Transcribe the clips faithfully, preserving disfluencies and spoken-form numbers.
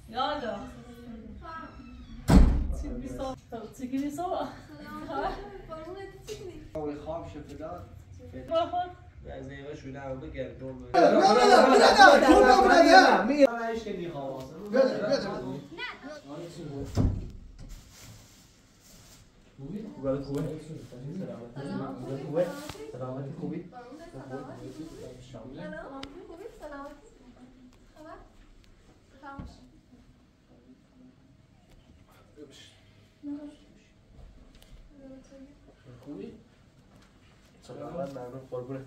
یالا چی بیسا چی بیسا اوی خواب شفداد بخور از دیگه شده هم بگم دور بگم نه نه نه نه تو نبرده می من ایش که میخوام بده بده خوبی؟ خوبه خوبه سلامتی خوبه سلامتی خوبی؟ خوبی؟ سلامت ممنون قربونت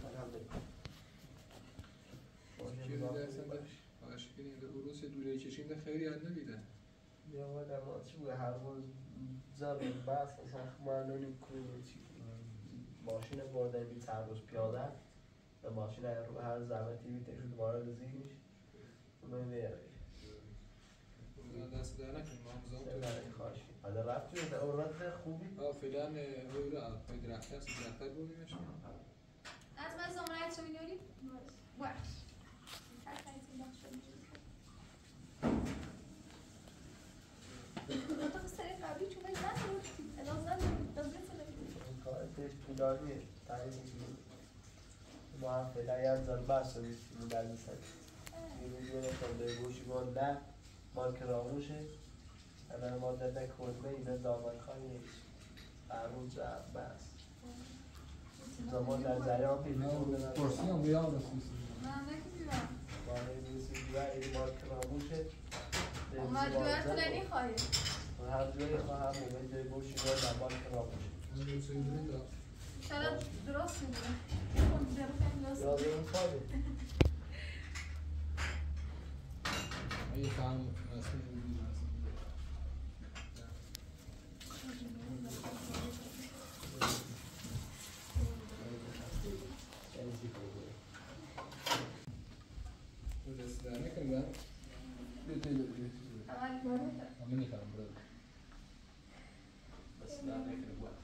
روز دوره کشیده خیلی هم نمیده یا ما در مادرش بوده هر روز زن بس اصلا معلومی کنی ماشین برده بید هر روز پیاده و ماشین رو هر زحمتی بید تشود وارد زیرش اونو میاره دست در نکنیم ما همزام تو برای خواهشی حالا رفت توی اورات خوبی؟ آه فعلا روی رو پای درخت هست درخت بودیمش از من زمانت شو میدونی؟ باش منطقه سری قبلی چون باید نکنم الان زن دازده سنه کارتش طولانیه تعیین میکنیم ما هم فعلا یه زن بس رو رو دلمی سنی یه روز یه نشان داره گوشی مانده مال کراموشه همه مانده نکنمه اینا دامن خواهی نیست هر روز رفت بس زمان در جریان پیدا کنه پرسی هم بیان رسیسی من نکنیدم مانه نیستی دوه این مال کراموشه اومد دوه تو نمیخواهی هر جایی خواهم مومن جای گوشی رو در مال کراموشه من روزی دونیم دار شاید درست میدونم یاد این خواهی یه فهم رسمی بودیم رسمی دست در نکنیم بر بیتی بیتی همه نکنم برد بس در نکنه باش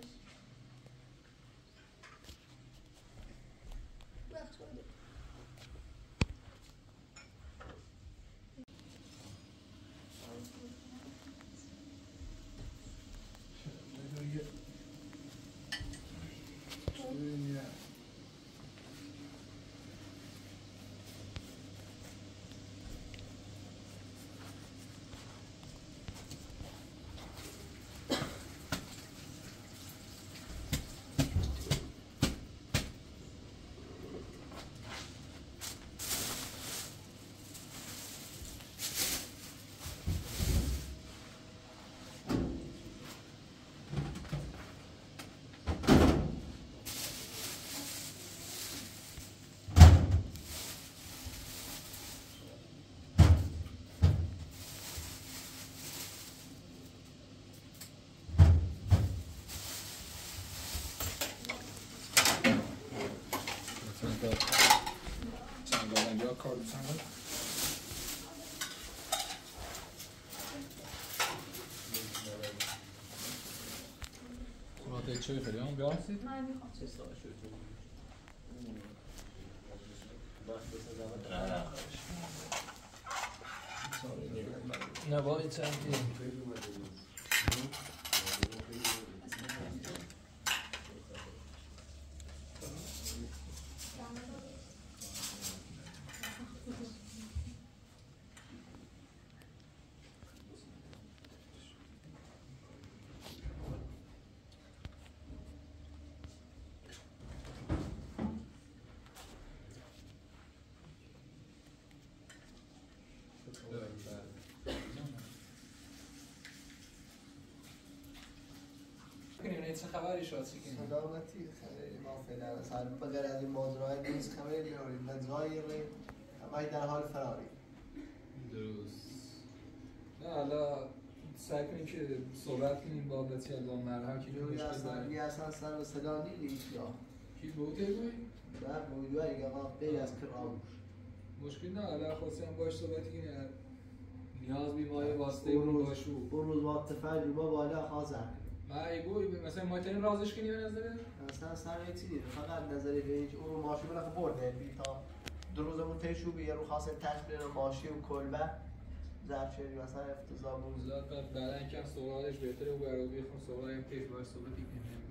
چند یا کار چند خواهد چه خیلی هم بیارسید؟ من میخوام چه ساعت شد؟ نه باید چند چه خبری شد چیکین؟ سلامتی خیلی ما فعلا اصلا بغیر از این ماجراهای نیست خبری نداریم نزایر همه در حال فراری درست نه حالا سعی کنیم که صحبت کنیم با بچه از آن مرحب که یوی اصلا یه اصلا سر و صدا نیست یا کی بوده بایی؟ نه بودوه اگه آقا غیر از کراموش مشکل نه حالا خواستی هم باش صحبتی کنیم نیاز بیماری واسطه اون باشو اون روز وقت فرد ما بالا خواهد ما ای بوی مثلا ما ترین رازش کنیم به نظره؟ مثلا سر ایتی دید فقط نظری به اینکه اون رو ماشی بلکه برده بی تا دو روز اون تیشو بیه رو خواست تشبیه ماشی و کلبه زرچری مثلا افتضاح بود. زیاد بعدا اینکه سوالش بهتره و برای بخون سوال هم پیش باید سوال دیگه نمیم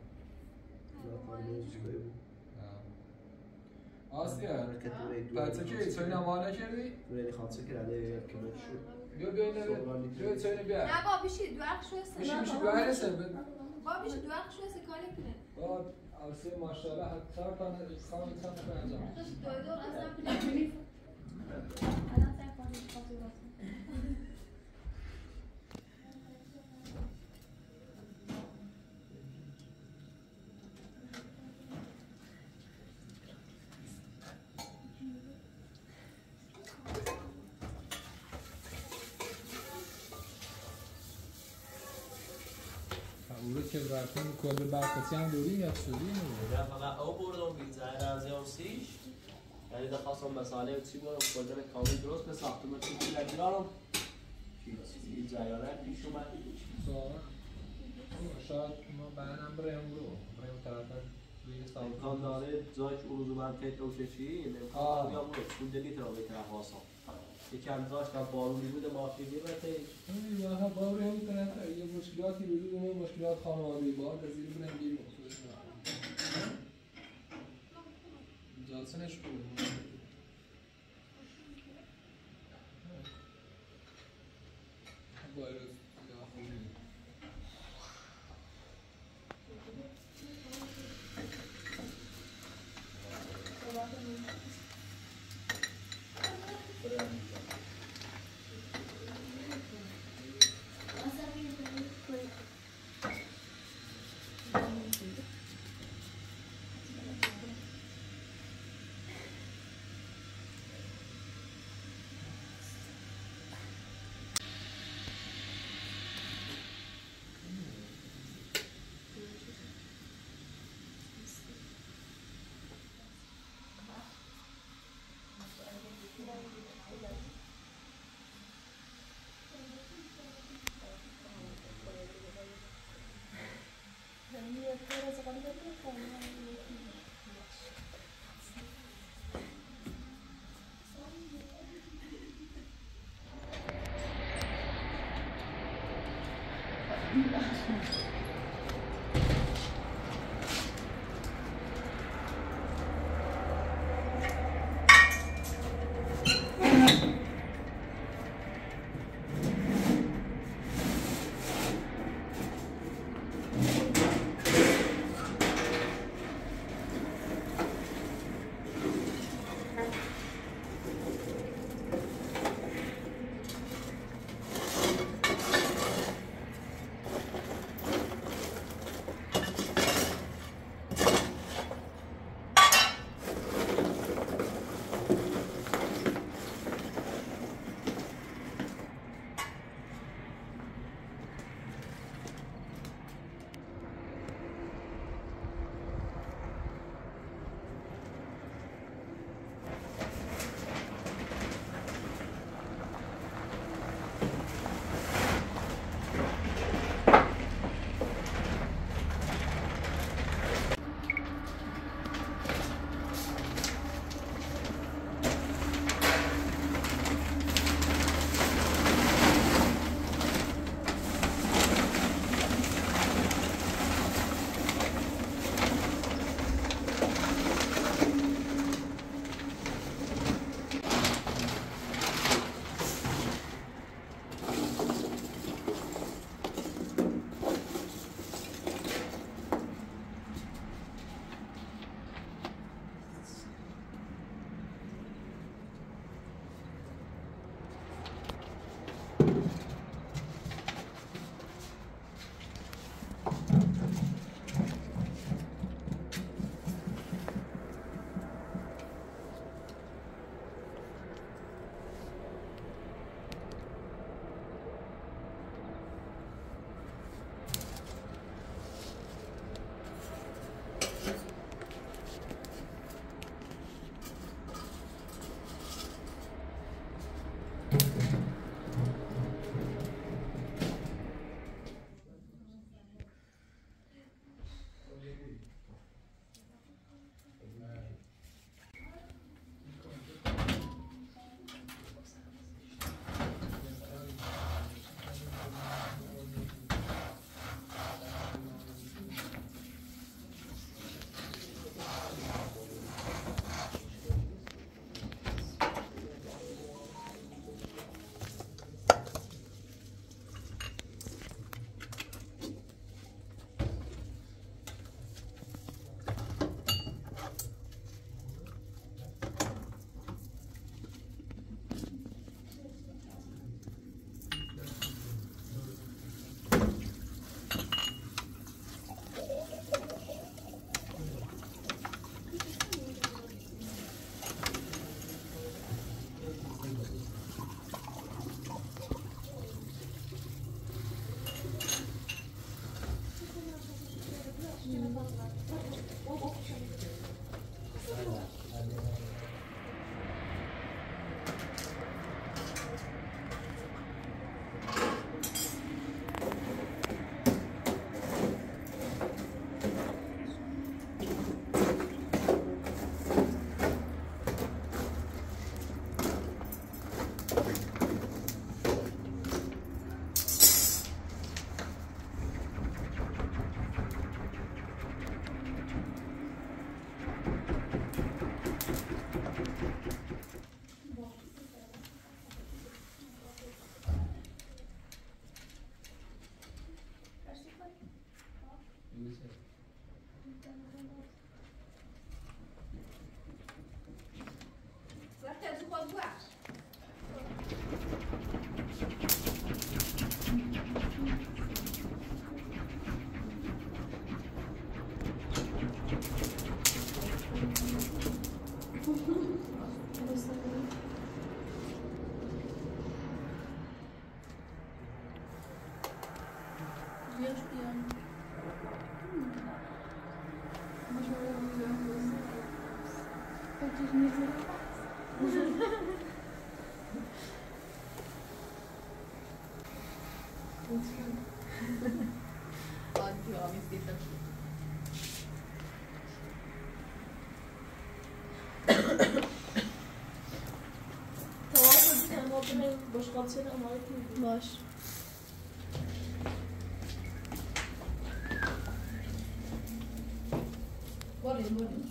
آسیا بچه که چایی نماه نکردی؟ ولی خاطر کرده یک کمک شد. بیا بیا اینه بیا چایی بیا نه با بیشی دو عقل شوی سه میشه میشه دو عقل سه با بیشی دو عقل شوی سه کاری کنه با آسیا ماشاءالله هر کنه خواهم انسان کنه انجام دو دو اصلا بلیدی الان سعی کنید خاطر باستم اون رو که رفتیم کل برکتی هم دوری یاد شدی میگم فقط او بردم بیزای رازی و سیش یعنی ده خواستم مساله و چی بردم کلدن کامل درست به ساختم چی چی لگیرارم بیزای آره پیش اومد شاید ما بعدم بریم برو بریم طرف روی ساختم امکان داره جایش اون روزو من تیت رو کشی امکان داره یا برو سکول دلیت رو به طرف آسان یکم داشت و بارونی بود ماشین بیرته این واقعا باری هم طرف یه مشکلاتی وجود داره مشکلات خانوادگی بار از زیر بریم بیرون جلسه نشکر وایرس یا خوبی بیاش بیان مجبورم بیام بازی فکرش میزنم عادی آمیز دیدم Tamam hadi sen de oturayım. Boş kalsana ama hadi. باش Varayım varayım.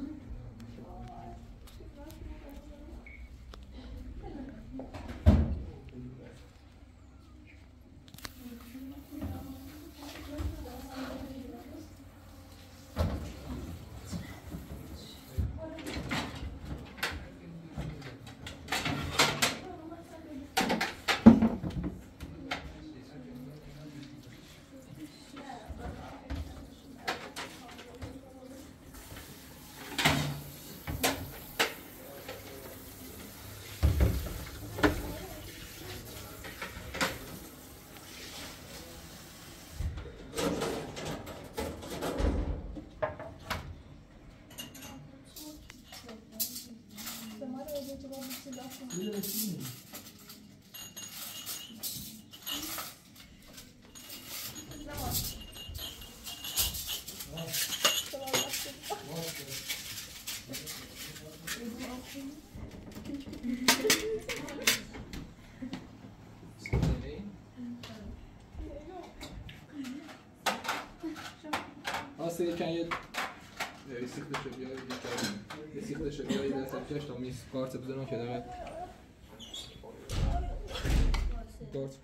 Você quer ir? Eu sei que deixa eu ver, eu sei que deixa eu ver, dessa vez também se corta, mas eu não quero ver. Corta.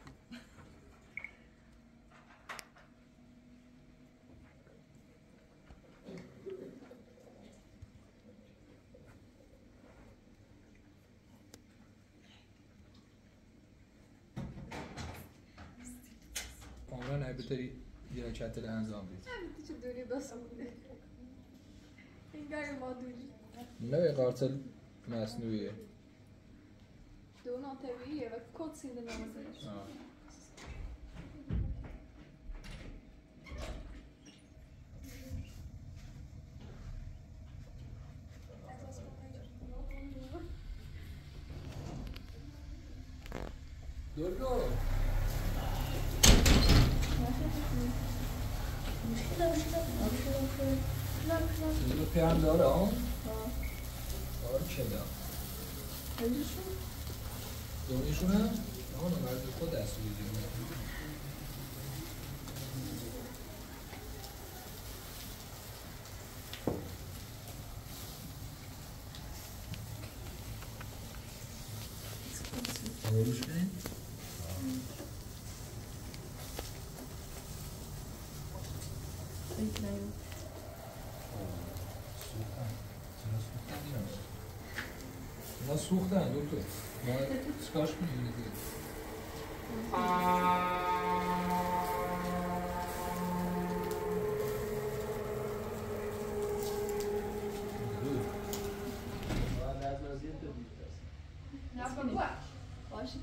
کاملا بهتری یه چتل انجام بدید. چه دوری دست میده انگار ما دوری نه قارتل مصنوعیه. دونا طبیعیه و کد سینده نمازش دورگو مشكلة مشكلة مشكلة مشكلة لا لا اینو پیام داره ها؟ داره چه داره؟ هلشون دونیشونه؟ آنو مرد خود دستو بیدیم روش کنیم؟ فکر نیم اینا سوختن دکتر ما چیکارش کنیم دیگه باشه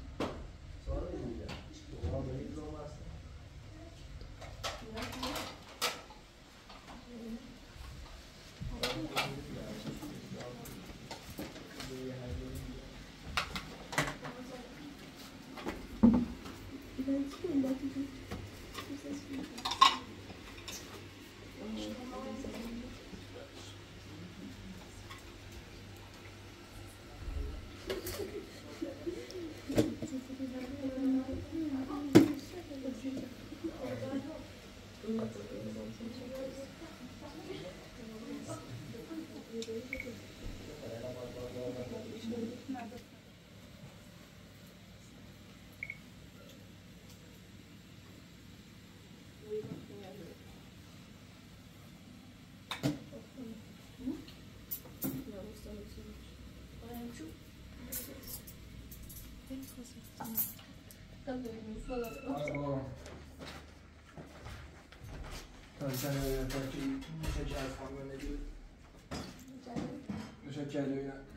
Sen belki müteccel falan ne diyor? Müteccel diyor ya.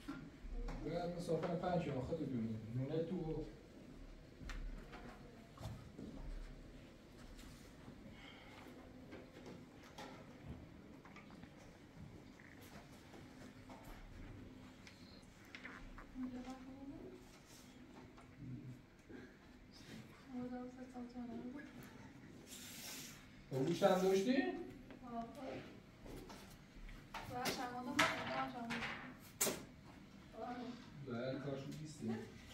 باید مسافر پنج شما خود دونی نونه تو گوشت هم داشتی؟ بله کارشو بیستی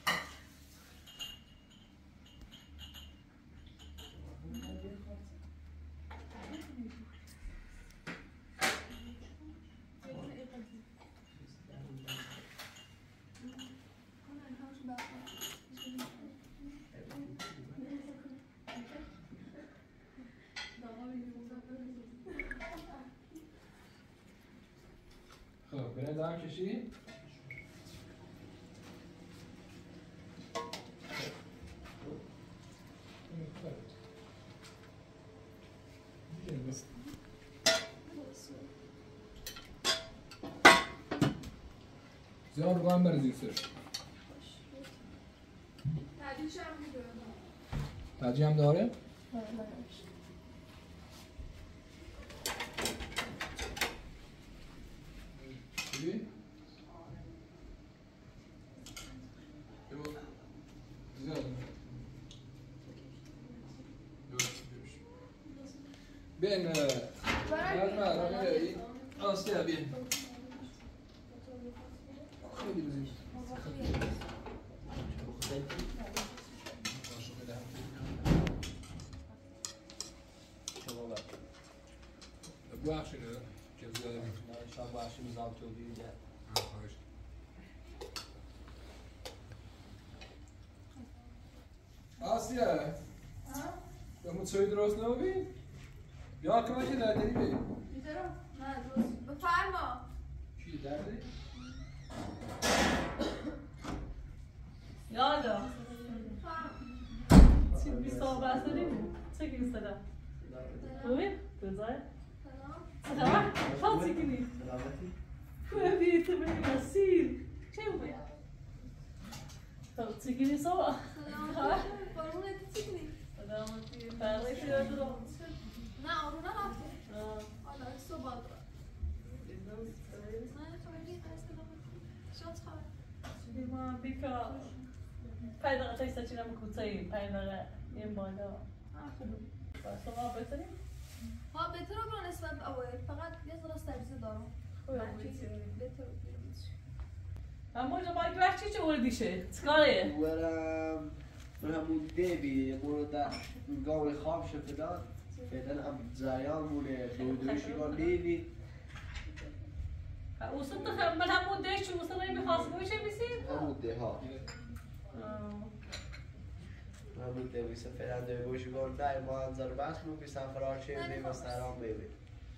خب برنج هم کشی؟ زیاد رو هم بره زیر سرش تجی هم داره؟ چی؟ زیاد بین لازم آرامه داری؟ آسته بین خیلی بزید بخشی نه که زیاده بید شاید بخشی مزام تو بیده خواهش آسیه به چای درست نبید؟ یا کمه که دردی بید؟ نه درست بفرما چی دردی؟ یالا چی بیسا بسته بود؟ چه گیری صدا؟ خوبی؟ بزای؟ سلام؟ چه چی گیری؟ خوبه بیتی بینی مسیر چه خوبه؟ خب چی گیری سوا؟ سلام برمونه چی کنی؟ سلامتی فرقی شده دارم نه آرونا رفته حالا صبح دارم نه تو بگی قصد سلامتی شاد خواهد بیما بیکا پنج دقیقه تایستا چی نمی کوتاییم پنج دقیقه این بالا خوبه شما بهترین؟ ها بهتر رو نسبت به اوایل فقط یه ذره سبزی دارم خوبه بهتر بودی اما جا باید وقت چی چه وردی شه؟ چکاره؟ ورم من همون دیبی مورد گاوی خواب شفدان فعلا هم جریان مونه دو دوشی گاه لیوی اوسط دخل من همون دیش چون اوسط نمی خواستگوی چه بیسید؟ همون ده ها همون ده بیسه فعلا دوی گوشی گاه نه ما انظر بس مو بیسن فراشه نیم سرام بیبی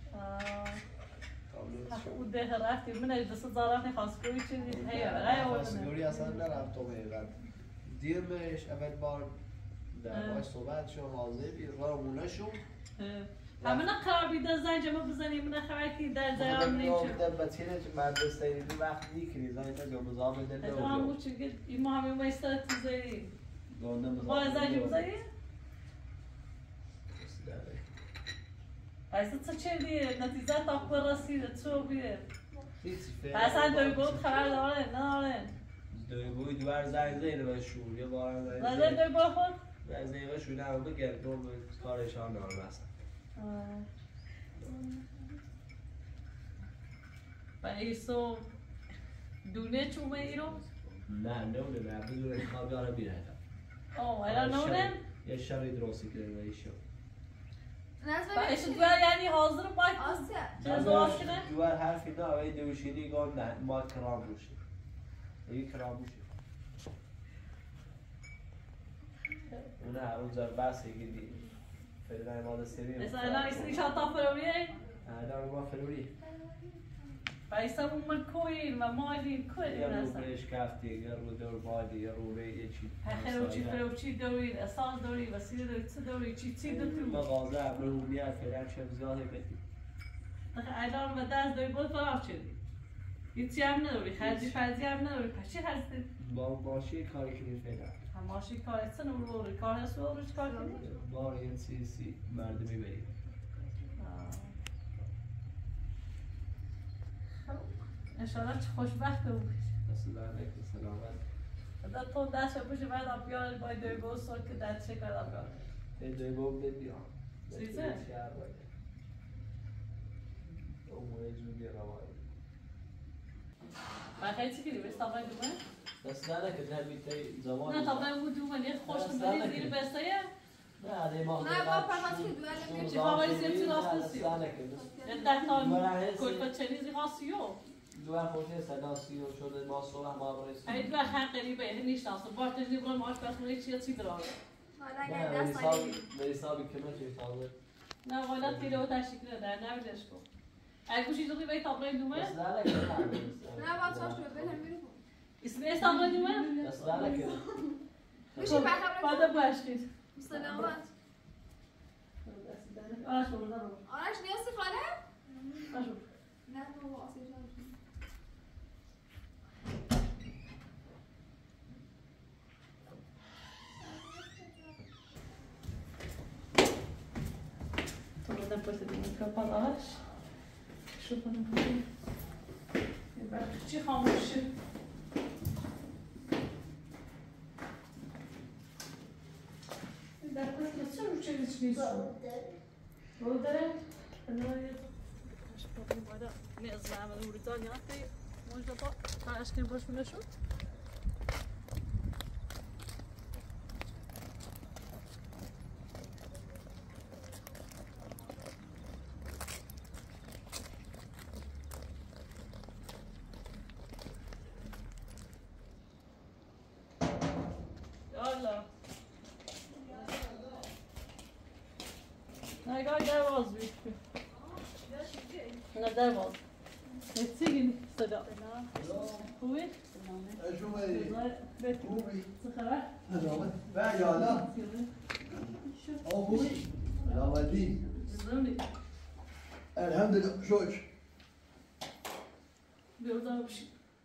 او ده رفتی من از دست زارفنی خواستگوی چه دید هیا برای آوردنه خواستگوری اصلا نرفتم حقیقت دیرمش اول بار در باش صحبت شو حاضر بی رامونه شو همه قرار بیده زنج ما بزنیم من خبر که در زیان نیچه در بطیره که مدرسه ایدی وقت نیکنی زنی تا گم مزام دل از آن بود چون این ما همه مایستاد تیزایی گنده مزام با زنج بزنی؟ پس تو چه دیه؟ نتیجه تا پر رسیده تو بیه پس هم دوی بود خبر داره نداره دوی بود دوار زنگ زیده و شور یه بار زنگ زنگ زیده دوی با خود؟ زنگ زیده و شور نمو بگردم کارشان نام هستن و ایسو دونه چومه ای رو؟ نه نونه نه بدون خوابی آره بیره آه الان نونه؟ یه شبی درستی که رو ایشو و ایشو دوار یعنی حاضر باید چه زواف کنه؟ دوار حرفی نه اوی دوشینی گان نه ما کرام روشه یکی کرام روشه اونه هرون زر بس یکی فعلا ماده سری مثلا الان ایسو شاطا فروریه؟ الان ما فلوری و ایسا من کوین و مالین کوین یه رو هستن برش کفتی یه رو دور بادی یه رو ری یه چی خروچی خروچی دورید اساس دوری وسیله دوری چه دوری چی چی دو تو مغازه امروحیت فعلا چه زیاده بدی الان و دست دوی بود فرار شدی هیچی هم نداری خرجی فرزی هم نداری پس چی هستی؟ با باشی کاری کنی فعلا هماشی کار هستن و روی کار هست و روش کار کنی؟ بار یه سی سی مردمی بریم انشاءالله چه خوشبخت بود دست در نکن سلامت در تو دست بشه باید آبیار باید دوی گوست که دست شکر آبیار ادعای باب بدی ها چیزه؟ اون جوری روایی بخیر چی کردی؟ بست طبعا دومه؟ دست نه نکرد نه بیتی زمان نه طبعا بود دومه نیست خوش بودی زیر بسته یه؟ نه ده ما نه با پرماتی که دوال میشه چی خواهی زیادی راست دست سی؟ نه نکرد ده تا کلفت چنیزی خاصی ها؟ دو خوشی صدا سی و شده ما صبح ما برسیم این دو خیلی قریبه اینه نیشناسه باش تجدی برای ماش بخونه چیه چی داره نه به حسابی کمه چی تازه نه والا تیره و تشکیل نده نمیدش کن اگه گوشی دوری به تابلوی دومه؟ دست نه نکرد نه با چاش رو بهم میرم اسم است تابلوی دومه؟ دست نه نکرد میشه بخبر بعد باشید سلامت آرش بابا نه آرش نیستی خاله؟ باشو نه بابا آسیب جان Depois eu tenho que apagar. Deixa eu pôr no pouquinho. Tirar um cheiro. Depois eu só não tiro isso nisso. Vou dar. Não é. Acho que pode embora. Mesmo lá, mas o Britânia já tem. Mas já pode. Acho que não pode me deixar. Nej, jag där var så mycket. Nej, där var. Det är ingen sådär. خوبی؟ شوفي vet خوبي så خبر؟ نجامت بقى يا لا او خوبي يا ولدي زمانی الحمد لله شوش بیرون بشی.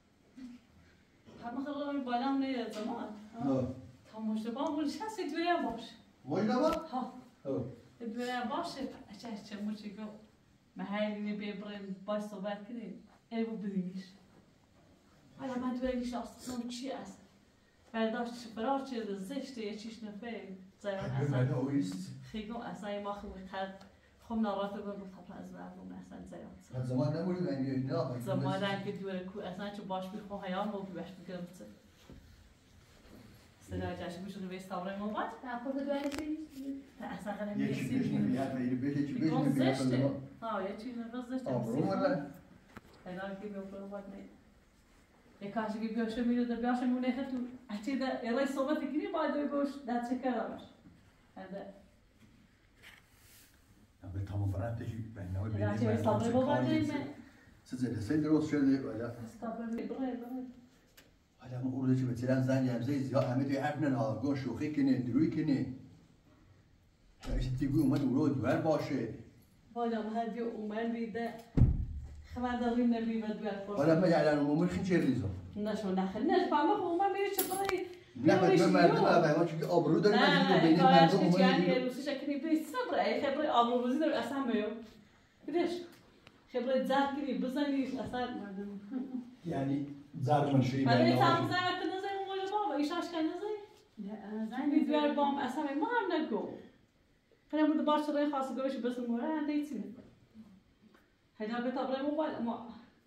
همه خیلی بالام نیه زمان. نه تا مشتبه مولش هست دویا باش. مجنبا ها. او دویا باشه. اچه اچه موچی گو. محلی بیبرین باش صحبت کنیم. ای بو بدیش. حالا من دویا نیش آستان چی است؟ برداشت برای چیز زشته یه چیش نفه. زیران اصلا. خیلی اصلا ما خیلی خرد. خم نارات رو گفت از مردم اصلا زیاد. من زمان نموری من نه زمان رنگ دوره کو اصلا چه باش بیخو هیام و بیش بگم چه. سلام جاش میشه رو بیست تابلوی موبایل. نه خود دوال چی؟ اصلا خیلی یه چیز میسی. میاد میری بیش چی بیش بیکن میاد زشته. آه یه چیز نفس زشته. آبرو ولا الان کی بیفته وقت نه. یک کاش کی بیاشه میره در بیاشه مونه خطو. اچه ده ارای صحبت کنی باید بگوش دست کردمش. هذا. به تمام فرانتش بینه و بینه اچه بیست تابلوی موبایل نه. سزده سه درست شده ولا بیست تابلوی برای برای. حالا ما اورده چه مثلا زنی هم زی زیاد همه توی حرف نه گون شوخی کنه دروی کنه ايش تيجي وما تقولوا دوار باشه بالا ما هدي وما بيدا خبر داریم نبی و دوار باشه حالا ما یعلن عمومی خیلی چه ریزا نشو نخل نش فهمه خب ما میره چه برای نه بعد مردم آب ما چون آبرو داریم نه بین نه مردم کارش عمومی یعنی روسی شکلی بیست صبر ای خبر آبروزی داره اصلا میو کدش خبر زد کنی بزنی اصلا مردم یعنی زرد منشی ولی تام زد نزد اون بابا ایشاش کنه نزد نه زنی دوار بام اصلا ما هم نگو خیلی بود باش روی خاص گوش بس موره اندی چی هیچ وقت تابلوی موبایل ما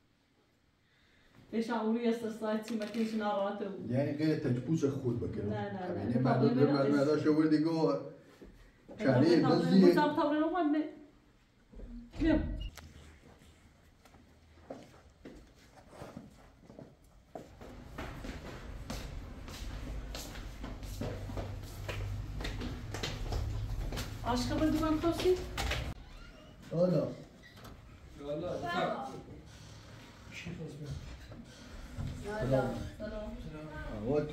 ایش آوری است سایتی مکیش نارات بود یعنی غیر تجپوس خود بکنه نه نه نه یعنی مردم مردم شو دیگه شهری بزنی تابلوی موبایل نه بیا عشق من دوام خوشی؟ حالا حالا چی خواستی؟ سلام سلام آوات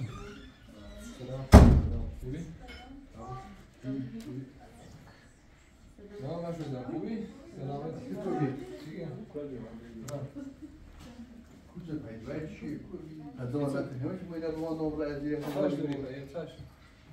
خوبی؟ سلام نشده خوبی؟ سلامتی خوبی؟ چیه؟ کجا پیدوید چی؟ از آن نفهمش باید از ما نمره از یه خوش داریم یه چشم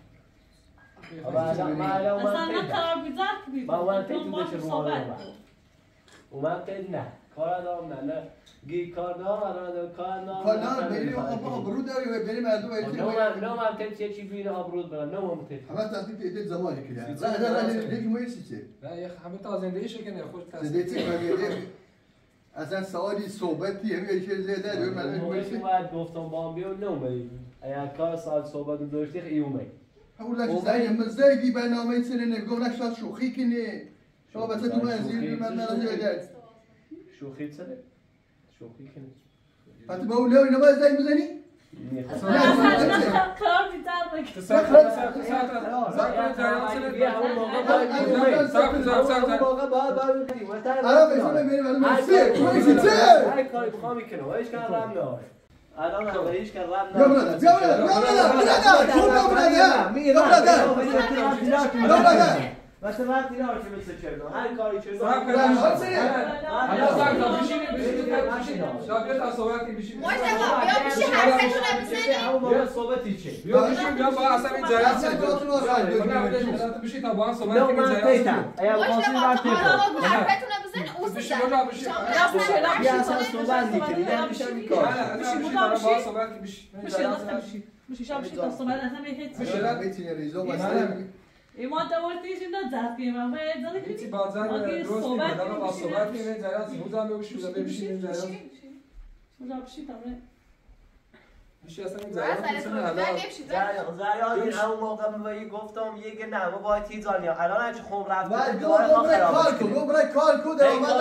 اصلا اصلا قرار بیزار کنید ما وقتی تو بشه رو اومد قید نه کار دارم نه نه گی کار دارم الان کار دارم کار نه بری آبرو داری و بری مردم ایتی نه من نه من تمشي چی بین آبرو برم نه من تمشي همه تصدیق ایت زمانی که نه نه نه نه میشه چه نه یه همه تا زندگیشه که نه خوش زندگی میگه اصلا سوالی صحبتی همین چیز زیاده دور من میشه بعد گفتم با هم بیام نمی اگر کار سال صحبت داشتی ایومه اول لش زای مزایدی برنامه سر نگو نشاط شوخی کنه شما بس تو من زیر من نمیاد شوخی چه شوخی کنه بعد با اون لوی نماز زنگ بزنی کار بیتر بگی الان اولیش که رم بیا برادر بیا برادر بیا برادر بیا برادر بیا برادر مثلا وقتی نباشه مثل چه هر کاری چه صاحب کردن هات سری الان صاحب بشینید بشینید بشینید صاحب تا صحبت بشینید مصطفی بیا بشین حرفتون بزنید بیا صحبتی چه بیا بشین بیا با اصلا این جریان چه بشین تا با هم صحبت کنیم جریان ایا واسه وقتی حرفتون بزنید اوست بشین بیا بشین بیا اصلا صحبت میکنی نمیشه میکار بشین با هم صحبت بشین بشین بشین شام بشین تا صحبت اصلا میهیت بشین میتونی ریزو مثلا ایمان داورتیش اینا زد که من باید زدی هیچی بازار روز میدادم با صحبت کنیم جریان روزم بشین بشین جریان روزا بشین تمام میشه اصلا این جریان میتونه حالا زریان این همون موقع به گفتم یه نه ما باید تیزان یا الان چه خون رفت بعد دو برای کار کو دو برای کار کو در اومد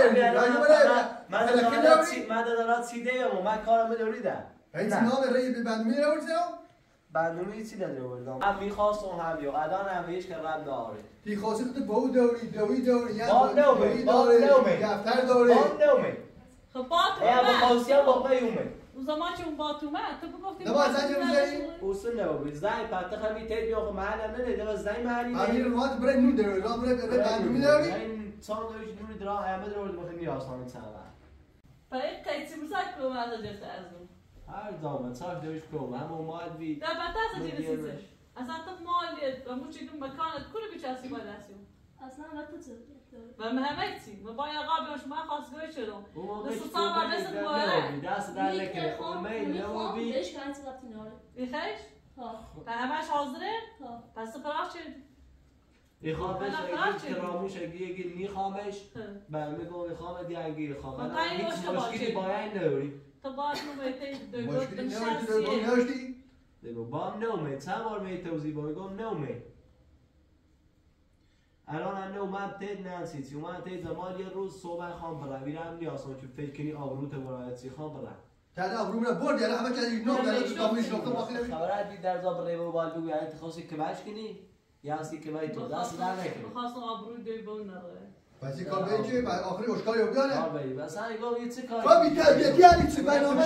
من دارم من دارم سیده ام من کارم دوریدم هیچ نام ری به بند میراورسم بندومی چی نداره من میخواستم هم یا الان هم هیچ که رد داره تی خواسته تو بو دوری دوی دوری یا با نومه با نومه دفتر دوری با نومه خب با تو یا با خاصیت با پیومه اون زمان که اون با تو اومد تو گفتی نه با زنگ بزنی اصول نبود زنگ پرت خمی تید یا محل نه نه زنگ محلی امیر روات برای نون دوری را برای برای بندومی دوری این سال دویش نون درا همه درو بود خیلی آسان چند برای قیچی مسک رو از جفت از اون هر زمان صاحب دویش کو هم اومد وی در بعد از این چیزش اصلا تو مالیت و موچی دون مکانت کلی بیچاسی باید هستیم اصلا وقت تو و مهمه چی و باید قبل شما خواستگاهی شدم دست صاحب دست باید دست در نکنه امیل نموی ايش كانت تغطي ناره بیخیش؟ ها و همش حاضره؟ ها پس تو پراخ شد؟ میخوامش اگه کراموش اگه اگه میخوامش بر میگم میخوام اگه خواهم هیچ مشکلی باید نداری تو باید نومه تید مشکلی نداری تو دوی نداشتی؟ دیگه با هم نومه چند بار می توضیح با میگم نومه الان هم اومد تید نانسیتی اومد تید زمان یه روز صبح خواهم برم میرم نیاسان که فکر کنی آبروت برایتی خواهم برم تعال آبرو را برد یعنی همه کسی نو در کافیش نقطه باقی نمی خبرت بید در زاب ریبو بال بگو یعنی تخواستی که بش کنی یا هستی که باید تو دست در نکنی بخواستم آبروی دوی بون نداره پس این کار به چه بعد آخری اشکال یا بیانه کار بایی بس هم گفت یه چه کاری تو بیتربیتی یعنی چی برنامه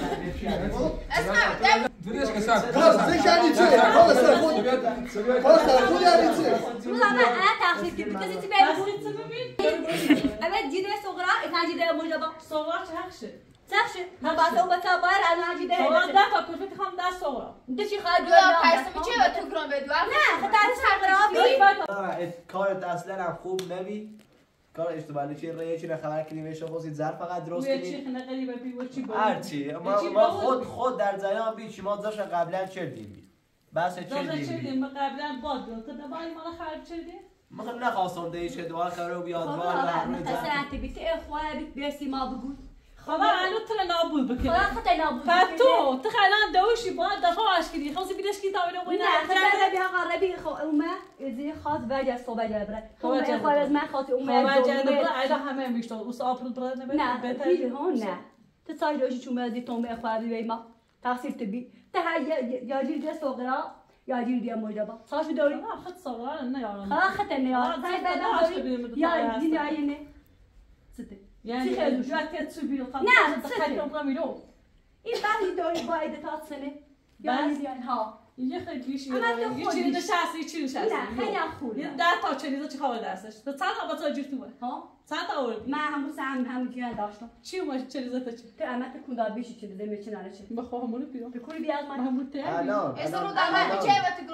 اسمع دونش که صاحب کار زش یعنی چه کار سر خود کار سر خود یعنی چه روز اول انا تاخیر که کسی چی بس بگو چه ببین؟ اول جیده صغرا اتان جیده مجدبا صغرا چه حق شد؟ تخشه ما باسه و بسا بایر انا جیده صغرا ده تا کلفت خواهم ده صغرا انت چی خواهد لا دور قسم چه و تو گرام بدو نه خطر صغرا بی کارت اصلا هم خوب نبی کار اشتباهی چی رای چی خبر کنی میشه خواستید ظرف فقط درست وی چی کنی خنده قریبه بی و چی بود؟ هرچی ما ما خود خود در زیان بی چی ما داشت قبلا چه دیدی بس چه داشت چه دیدی دیم قبلا باد بود تو دبای مال خراب چه دیم؟ من نخواستم دیش دوار کارو بیاد خدا دوار مختصر انت بیت اخواه بیت بیسی ما بگو خدا الان تو نابود بکنی خدا خطر نابود فتو تو خلان دوشی با دفعه اشکری خواستی بیدش کی تاویل و نه خطر بیا قربی خو اومه ازی خاص وجه صبح جبره خو اخواه از من خاص اومه خواهد جنده برای ایلا همه میشتر اوس آپرل برای نبید نه هیچ هون نه تو سای روشی چون مزی توم اخواه بی ما تقصیر تبی ته یا جیر جس صغرا یا جیر دیا مجدبا صاحب داری آه خد صغرا نه یارم خدا خطر نیار سای بداری یا جین آینه سته یعنی خیلی جو ات تو بیل خواهم نه تخیل کنم میرو این بعدی داری باید تا سنه یا ها یه خیلی کلیشی اما داره تو یه خودی. چیزی نشستی یه چیزی نشستی نه خیلی خوبه یه ده تا چیزا چی خواهد دستش تو چند تا با تو جیر توه ها چند تا آوردی من همون سهم همون جیان داشتم چی اومد چیزا تا چی تو امت کندار بیشی چه دیده میچنه چه بخواه همونو بیرون تو کلی بیاد من همون ته الان اسرو دامه چه و تو گرام بدو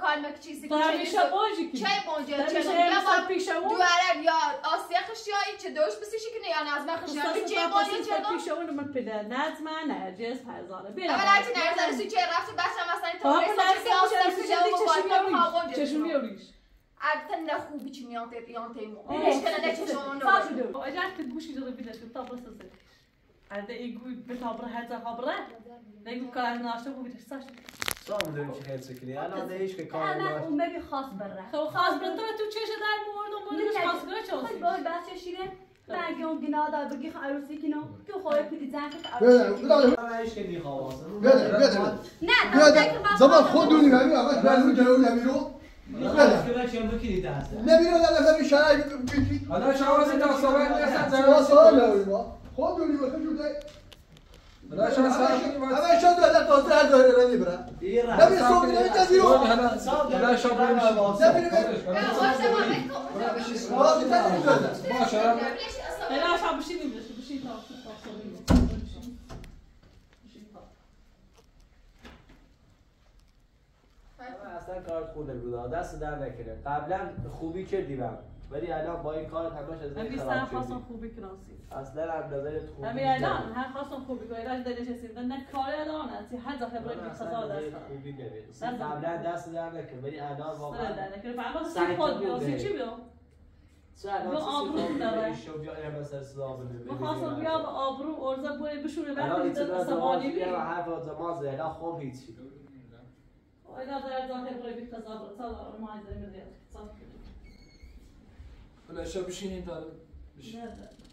kalmak çizgi. تو همیشه باشی که Çay boncuğu همیشه çay. Ya امسال bak پیشمون duvarlar ya Asya kışıyor içi dövüş bisi şikine ya nazma kışıyor. خصوصا Çay boncuğu çay. پیشمون من پدر نظم نرجس هزاره بیا Ama lakin erzleri su çay rafti başla mesela تو هم tavuk نرجس siyasi چشم sıcağı bu چشم var. میاریش چشم میاریش Adten ne خوبی چی میان تیت یان تیمو. Evet. Eşkene ne çeşon Sağ onu. şunu. اجل که گوشی داره بیاد تو تابلت سازه عده ایگوی به تابره هر جا خبره نگو کار ناشته بود ساش صار میدونی چی خیلی سکنی الان دیش که کار انا باش اومدی خاص بره خب خاص به تو تو چش در مورد و مورد خاص گره خیلی چوسی باید بچه شیره مگه اون گنا دار بگی عروسی کنو تو خواهی پیدی زن که بده عروسی بده من ایش که میخوام بده بده نه بده زمان خود دونی نمی آقا بلو جلو نمیرو نمیرو در نظر شرعی بیتی حالا شما واسه تا صحبت میرسن سوال سوال نمیرو خود دونی بخیر شده حالا شما سوال کنیم همه شد در تازه هر داره نمیبره نمیره صبح نمیره جزیرو حالا شما بریم نمیره بازی تنیم داده باشه لا شو بشي نيجي بشي تا بشي اصلا کارت خوبه بود دست در نکنه قبلا خوبی کردیم ولی الان با این کارت همش از همین این سر خراب خاصم شدیم خوبی کناسی اصلا هم نظرت خوبی همین الان هر خاصم خوبی کنی راج دلش هستید نه کاری الان هستی هر دفعه برای بی خزا دست خوبی نمید قبلا دست در نکنه ولی الان سر واقعا در نکنه فقط سی خود بیاسی چی بیا چه الان بیا آبرو داره. شو بیا این مثلا صدا بده مخواستم بیا به آبرو ارزه بوی بشوره الان وقتی ایتونه دست زمان سوانی بیا بی و حرف زمان زه الان خوب هیچی اینا در داخل برای بی خزا برای سال ما عايزين نريد حالا شما بشینید تا بشین نه